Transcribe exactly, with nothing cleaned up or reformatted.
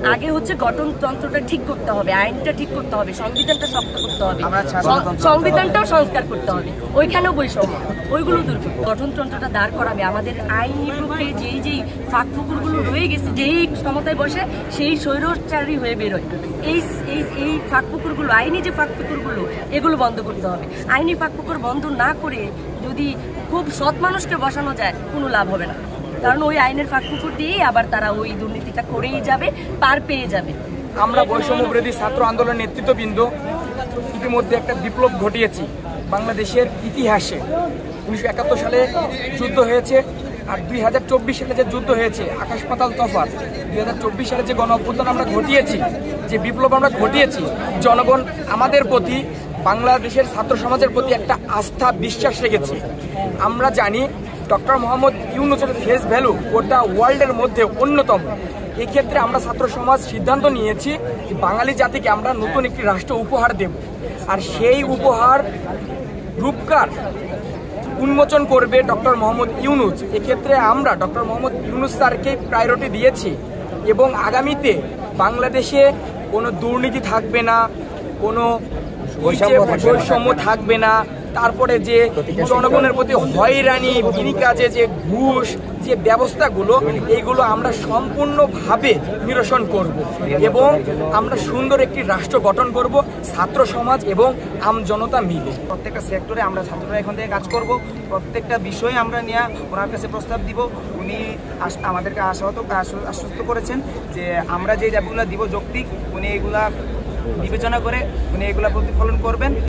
আগে হচ্ছে গঠনতন্ত্রটা ঠিক করতে হবে, আইনটা ঠিক করতে হবে, সংবিধানটা শক্ত করতে হবে, সংবিধানটাও সংস্কার করতে হবে, ওইখানেও বৈষম্য, ওইগুলো দূর করতে গঠনতন্ত্রটা দাঁড় করাবে। আমাদের আইনি পক্ষে যেই যেই ফাঁক ফুকুরগুলো রয়ে গেছে, যেই ক্ষমতায় বসে সেই স্বৈরচারী হয়ে বেরোয়, এই এই এই ফাঁক ফুকুরগুলো, আইনি যে ফাঁক ফুকুরগুলো, এগুলো বন্ধ করতে হবে। আইনি ফাঁক ফুকুর বন্ধ না করে যদি খুব সৎ মানুষকে বসানো যায়, কোনো লাভ হবে না, কারণ ওই আইনের ফাঁক ফুকুর দিয়েই আবার তারা ওই দুর্নীতিটা করেই যাবে, পার পেয়ে যাবে। আমরা বৈষম্য বিরোধী ছাত্র আন্দোলনের নেতৃত্ববৃন্দ ইতিমধ্যে একটা বিপ্লব ঘটিয়েছি বাংলাদেশের ইতিহাসে। উনিশশো একাত্তর সালে যুদ্ধ হয়েছে, আর দুই হাজার চব্বিশ সালে যে যুদ্ধ হয়েছে, আকাশ পাতাল তফাৎ। দুই হাজার চব্বিশ সালে যে গণ অভ্যুত্থান আমরা ঘটিয়েছি, যে বিপ্লব আমরা ঘটিয়েছি, জনগণ আমাদের প্রতি, বাংলাদেশের ছাত্র সমাজের প্রতি একটা আস্থা বিশ্বাস রেখেছে। আমরা জানি ডক্টর মোহাম্মদ ইউনূসের ফেস ভ্যালু গোটা ওয়ার্ল্ডের মধ্যে অন্যতম। এক্ষেত্রে আমরা ছাত্র সমাজ সিদ্ধান্ত নিয়েছি বাঙালি জাতিকে আমরা নতুন একটি রাষ্ট্র উপহার দেব, আর সেই উপহার রূপকার উন্মোচন করবে ডক্টর মোহাম্মদ ইউনূস। এক্ষেত্রে আমরা ডক্টর মোহাম্মদ ইউনূস স্যারকে প্রায়োরিটি দিয়েছি, এবং আগামীতে বাংলাদেশে কোনো দুর্নীতি থাকবে না, কোনো বৈষম্য থাকবে না, তারপরে যে জনগণের প্রতি হয়রানি, বিনি কাজে যে ঘুষ, যে ব্যবস্থাগুলো, এইগুলো আমরা সম্পূর্ণভাবে নিরসন করব, এবং আমরা সুন্দর একটি রাষ্ট্র গঠন করব ছাত্র সমাজ এবং আম জনতা মিলে। প্রত্যেকটা সেক্টরে আমরা ছাত্ররা এখান থেকে কাজ করব, প্রত্যেকটা বিষয়ে আমরা নিয়ে ওনার কাছে প্রস্তাব দিব। উনি আমাদেরকে আশাহত আশ্বস্ত করেছেন যে আমরা যে দাবিগুলো দিব যৌক্তিক, উনি এগুলা বিবেচনা করে উনি এগুলা প্রতিফলন করবেন।